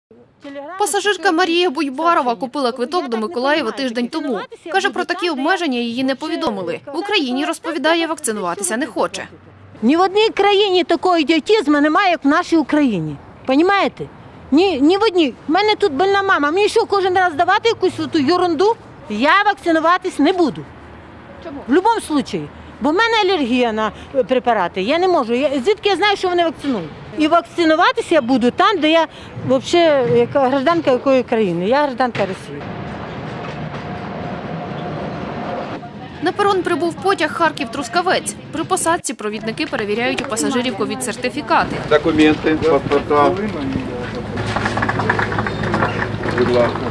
Пасажирка Марія Буйбарова купила квиток до Миколаєва тиждень тому. Каже, про такі обмеження її не повідомили. В Україні, розповідає, вакцинуватися не хоче. Ні в одній країні такого ідіотизму немає, як в нашій Україні. Понімаєте? Ні в одній. У мене тут больна мама. Мені що, кожен раз давати якусь ту ерунду? Я вакцинуватись не буду. Чому? В будь-якому випадку. Бо в мене алергія на препарати. Я не можу. Звідки я знаю, що вони вакцинують? І вакцинуватися я буду там, де я взагалі гражданка якої країни. Я гражданка Росії. На перон прибув потяг Харків-Трускавець. При посадці провідники перевіряють у пасажирів ковід-сертифікати. Документи, паспорта. Будь ласка.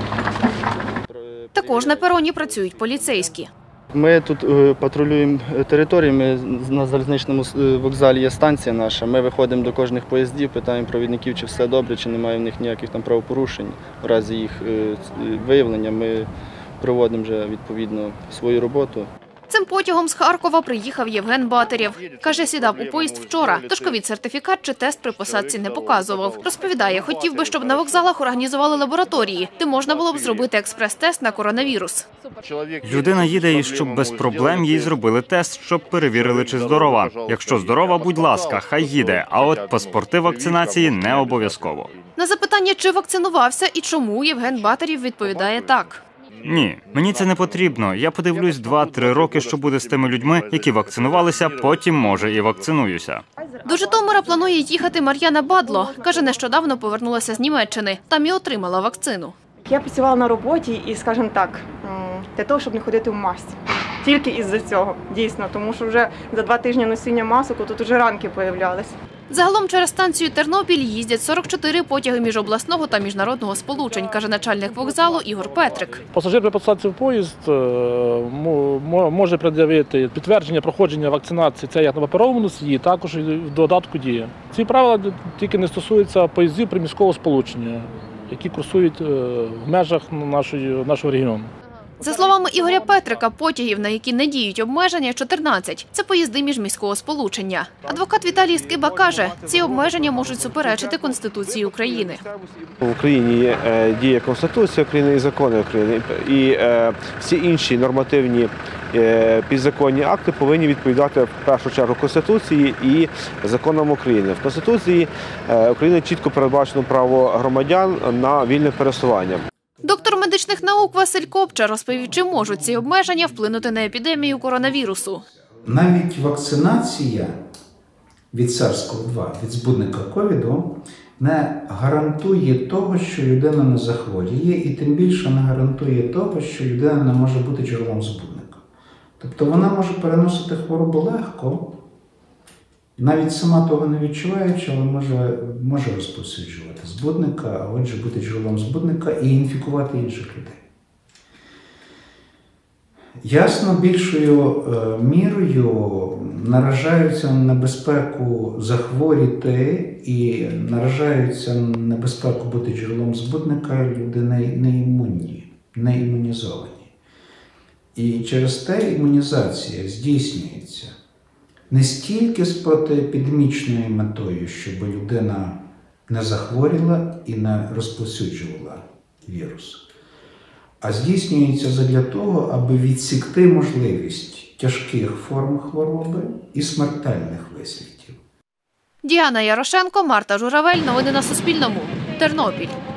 Також на пероні працюють поліцейські. Ми тут патрулюємо територію, на залізничному вокзалі є станція наша. Ми виходимо до кожних поїздів, питаємо провідників, чи все добре, чи немає в них ніяких там правопорушень. В разі їх виявлення ми проводимо вже відповідно свою роботу. Цим потягом з Харкова приїхав Євген Батарєв. Каже, сідав у поїзд вчора, тож ковід-сертифікат чи тест при посадці не показував. Розповідає, хотів би, щоб на вокзалах організували лабораторії, де можна було б зробити експрес-тест на коронавірус. Людина їде, і щоб без проблем їй зробили тест, щоб перевірили, чи здорова. Якщо здорова, будь ласка, хай їде, а от паспорти вакцинації не обов'язково. На запитання, чи вакцинувався і чому, Євген Батарєв відповідає так. Ні, мені це не потрібно. Я подивлюсь 2-3 роки, що буде з тими людьми, які вакцинувалися, потім, може, і вакцинуюся. До Житомира планує їхати Мар'яна Бадло. Каже, нещодавно повернулася з Німеччини. Там і отримала вакцину. Я працювала на роботі і, скажімо так, для того, щоб не ходити в масці. Тільки із-за цього, дійсно, тому що вже за 2 тижні носіння масок тут вже ранки появлялись. Загалом через станцію Тернопіль їздять 44 потяги міжобласного та міжнародного сполучень, каже начальник вокзалу Ігор Петрик. Пасажир при посадці в поїзд може пред'явити підтвердження проходження вакцинації, це як на паперовому носії, також і в додатку діє. Ці правила тільки не стосуються поїздів приміського сполучення, які курсують в межах нашого регіону. За словами Ігоря Петрика, потягів, на які не діють обмеження, 14. Це поїзди міжміського сполучення. Адвокат Віталій Скиба каже, ці обмеження можуть суперечити Конституції України. В Україні діє Конституція України і закони України. І всі інші нормативні підзаконні акти повинні відповідати в першу чергу Конституції і законам України. В Конституції України чітко передбачено право громадян на вільне пересування. Доктор медичних наук Василь Копча розповів, чи можуть ці обмеження вплинути на епідемію коронавірусу. Навіть вакцинація від SARS-CoV-2, від збудника ковіду, не гарантує того, що людина не захворіє, і тим більше не гарантує того, що людина не може бути джерелом збудника. Тобто вона може переносити хворобу легко, навіть сама того не відчуваючи, але може розповсюджувати збудника, а отже бути джерелом збудника і інфікувати інших людей. Ясно, більшою мірою наражаються на небезпеку захворіти і наражаються на небезпеку бути джерелом збудника люди неімунні, не імунізовані. І через те імунізація здійснюється не стільки з протиепідемічною метою, щоб людина не захворіла і не розповсюджувала вірус, а здійснюється задля того, аби відсікти можливість тяжких форм хвороби і смертельних вислідків. Діана Ярошенко, Марта Журавель. Новини на Суспільному. Тернопіль.